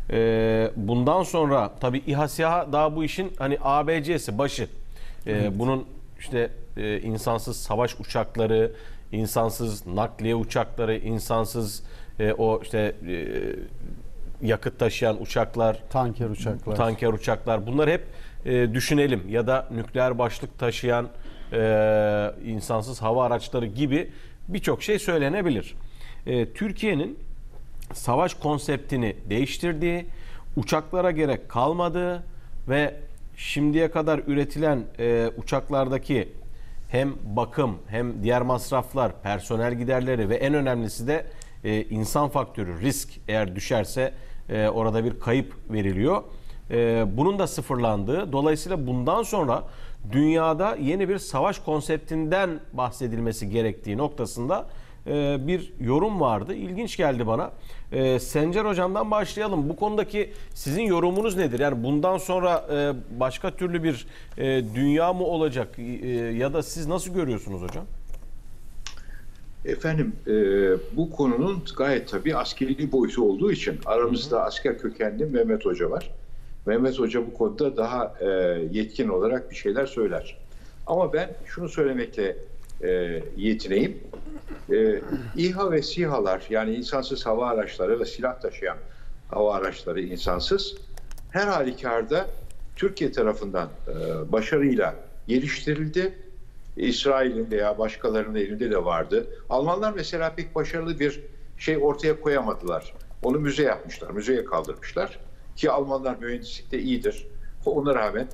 Bundan sonra tabii İHA SİHA daha bu işin hani ABC'si, başı. Bunun işte insansız savaş uçakları, insansız nakliye uçakları, insansız o işte yakıt taşıyan uçaklar, tanker uçaklar, bunlar hep düşünelim, ya da nükleer başlık taşıyan insansız hava araçları gibi birçok şey söylenebilir. Türkiye'nin savaş konseptini değiştirdiği, uçaklara gerek kalmadığı ve şimdiye kadar üretilen uçaklardaki hem bakım hem diğer masraflar, personel giderleri ve en önemlisi de insan faktörü, risk eğer düşerse orada bir kayıp veriliyor. Bunun da sıfırlandığı, dolayısıyla bundan sonra dünyada yeni bir savaş konseptinden bahsedilmesi gerektiği noktasında bir yorum vardı. İlginç geldi bana. Sencer Hocam'dan başlayalım. Bu konudaki sizin yorumunuz nedir? Yani bundan sonra başka türlü bir dünya mı olacak ya da siz nasıl görüyorsunuz hocam? Efendim, bu konunun gayet tabii askeri boyutu olduğu için aramızda asker kökenli Mehmet Hoca var. Mehmet Hoca bu konuda daha yetkin olarak bir şeyler söyler. Ama ben şunu söylemekle yetineyim. İHA ve SİHA'lar, yani insansız hava araçları ve silah taşıyan hava araçları insansız, her halükarda Türkiye tarafından başarıyla geliştirildi. İsrail'in veya başkalarının elinde de vardı. Almanlar mesela pek başarılı bir şey ortaya koyamadılar. Onu müze yapmışlar, müzeye kaldırmışlar. Ki Almanlar mühendislikte iyidir. Ona rağmen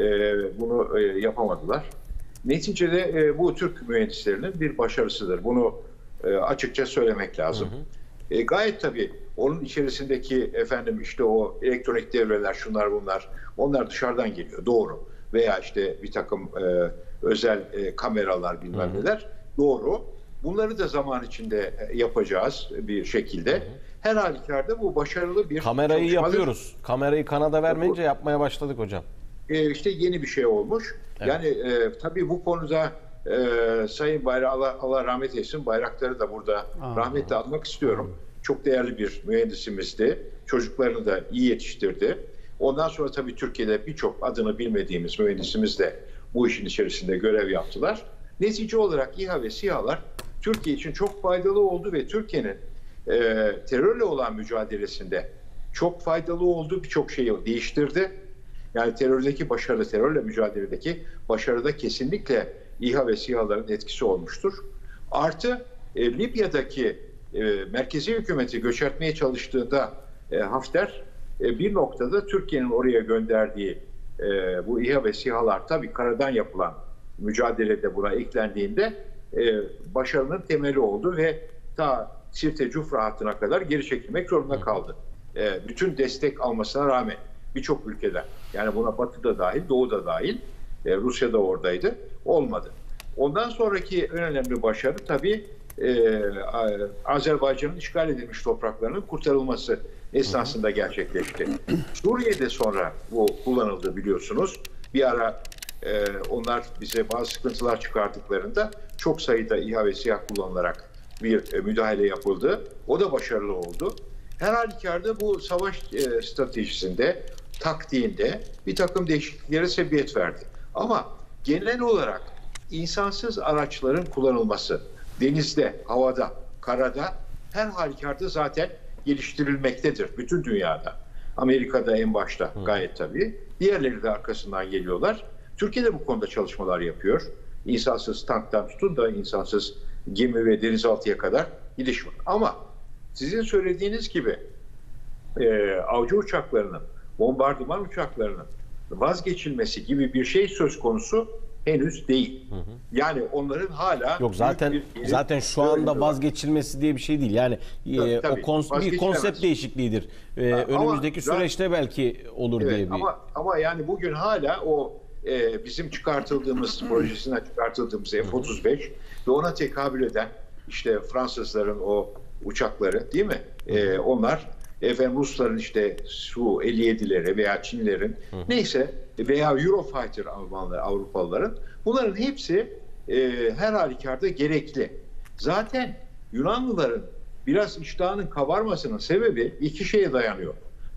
bunu yapamadılar. Neticede bu Türk mühendislerinin bir başarısıdır. Bunu açıkça söylemek lazım. Gayet tabii onun içerisindeki işte o elektronik devreler, şunlar bunlar, onlar dışarıdan geliyor, doğru. Veya işte bir takım özel kameralar, bilmem neler, doğru. Bunları da zaman içinde yapacağız bir şekilde. Her halükarda bu başarılı bir kamerayı yapıyoruz. Kamerayı Kanada vermeyince yapmaya başladık hocam. İşte yeni bir şey olmuş. Evet. Yani tabii bu konuda Sayın Allah rahmet eylesin, Bayraktar'ı da burada rahmetle anmak istiyorum. Çok değerli bir mühendisimizdi. Çocuklarını da iyi yetiştirdi. Ondan sonra tabii Türkiye'de birçok adını bilmediğimiz mühendisimiz de bu işin içerisinde görev yaptılar. Netice olarak İHA ve SİHA'lar Türkiye için çok faydalı oldu ve Türkiye'nin terörle olan mücadelesinde çok faydalı oldu, birçok şeyi değiştirdi. Yani terördeki başarı, terörle mücadeledeki başarıda kesinlikle İHA ve SİHA'ların etkisi olmuştur. Artı Libya'daki merkezi hükümeti göçertmeye çalıştığında Hafter bir noktada Türkiye'nin oraya gönderdiği bu İHA ve SİHA'lar tabii karadan yapılan mücadelede buna eklendiğinde başarının temeli oldu ve ta Sirte Cufra hattına kadar geri çekilmek zorunda kaldı. Bütün destek almasına rağmen birçok ülkeden, yani buna Batı da dahil, Doğu da dahil, Rusya da oradaydı, olmadı. Ondan sonraki en önemli başarı tabii Azerbaycan'ın işgal edilmiş topraklarının kurtarılması esnasında gerçekleşti. Suriye'de sonra bu kullanıldı, biliyorsunuz. Bir ara onlar bize bazı sıkıntılar çıkardıklarında çok sayıda İHA ve SİHA kullanılarak bir müdahale yapıldı. O da başarılı oldu. Her halükarda bu savaş stratejisinde, taktiğinde bir takım değişikliklere sebebiyet verdi. Ama genel olarak insansız araçların kullanılması denizde, havada, karada her halükarda zaten geliştirilmektedir bütün dünyada. Amerika'da en başta gayet tabii. Diğerleri de arkasından geliyorlar. Türkiye'de bu konuda çalışmalar yapıyor. İnsansız tanktan tutun da insansız gemi ve denizaltıya kadar gidiş var. Ama sizin söylediğiniz gibi avcı uçaklarının, bombardıman uçaklarının vazgeçilmesi gibi bir şey söz konusu henüz değil. Yani onların hala yok, zaten şu anda vazgeçilmesi diye bir şey değil. Yani tabii, bir konsept değişikliğidir. Önümüzdeki süreçte belki olur diye bir. Ama yani bugün hala o bizim çıkartıldığımız projesinden çıkartıldığımız F-35 ve ona tekabül eden işte Fransızların o uçakları, değil mi? Onlar Rusların işte Su-57'leri veya Çinlerin neyse veya Eurofighter Almanlar, Avrupalıların, bunların hepsi her halükarda gerekli. Zaten Yunanlıların biraz iştahının kabarmasının sebebi iki şeye dayanıyor.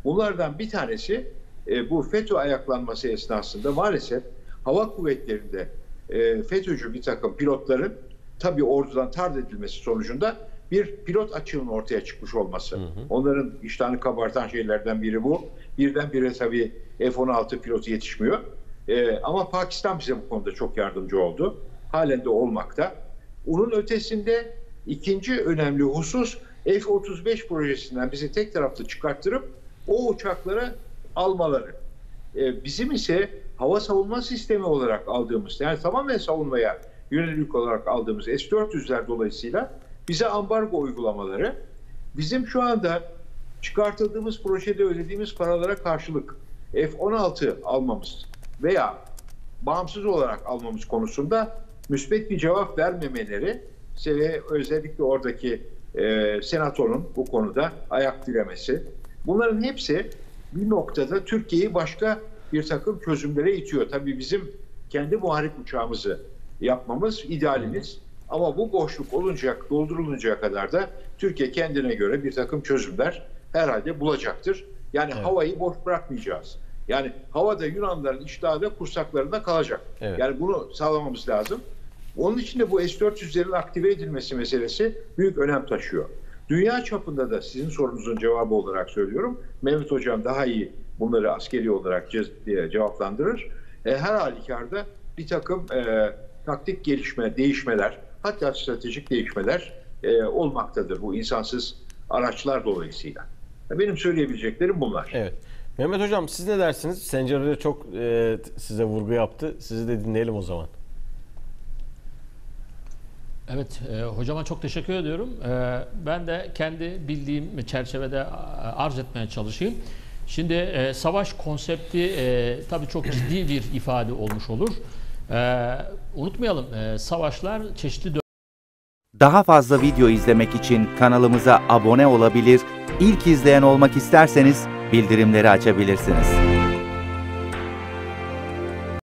Bunlardan bir tanesi bu FETÖ ayaklanması esnasında maalesef hava kuvvetlerinde FETÖ'cü bir takım pilotların tabii ordudan tard edilmesi sonucunda bir pilot açığının ortaya çıkmış olması. Onların iştahını kabartan şeylerden biri bu. Birdenbire tabii F-16 pilotu yetişmiyor. Ama Pakistan bize bu konuda çok yardımcı oldu. Halen de olmakta. Onun ötesinde ikinci önemli husus F-35 projesinden bizi tek taraflı çıkarttırıp o uçaklara almaları. Bizim ise hava savunma sistemi olarak aldığımız, yani tamamen savunmaya yönelik olarak aldığımız S-400'ler dolayısıyla bize ambargo uygulamaları, bizim şu anda çıkartıldığımız projede ödediğimiz paralara karşılık F-16 almamız veya bağımsız olarak almamız konusunda müsbet bir cevap vermemeleri ve özellikle oradaki senatonun bu konuda ayak diremesi. Bunların hepsi bir noktada Türkiye'yi başka bir takım çözümlere itiyor. Tabii bizim kendi muharip uçağımızı yapmamız idealimiz. Ama bu boşluk dolduruluncaya kadar da Türkiye kendine göre bir takım çözümler herhalde bulacaktır. Yani havayı boş bırakmayacağız. Yani havada Yunanların iştahı da kursaklarında kalacak. Evet. Yani bunu sağlamamız lazım. Onun için de bu S-400'lerin aktive edilmesi meselesi büyük önem taşıyor. Dünya çapında da sizin sorunuzun cevabı olarak söylüyorum. Mehmet Hocam daha iyi bunları askeri olarak cevaplandırır. Her halükarda bir takım taktik değişmeler, hatta stratejik değişmeler olmaktadır bu insansız araçlar dolayısıyla. Benim söyleyebileceklerim bunlar. Evet. Mehmet Hocam siz ne dersiniz? Sencer Hoca çok size vurgu yaptı. Sizi de dinleyelim o zaman. Evet, hocama çok teşekkür ediyorum. Ben de kendi bildiğim çerçevede arz etmeye çalışayım. Şimdi savaş konsepti tabii çok ciddi bir ifade olmuş olur. Unutmayalım, savaşlar çeşitli... Daha fazla video izlemek için kanalımıza abone olabilir, ilk izleyen olmak isterseniz bildirimleri açabilirsiniz.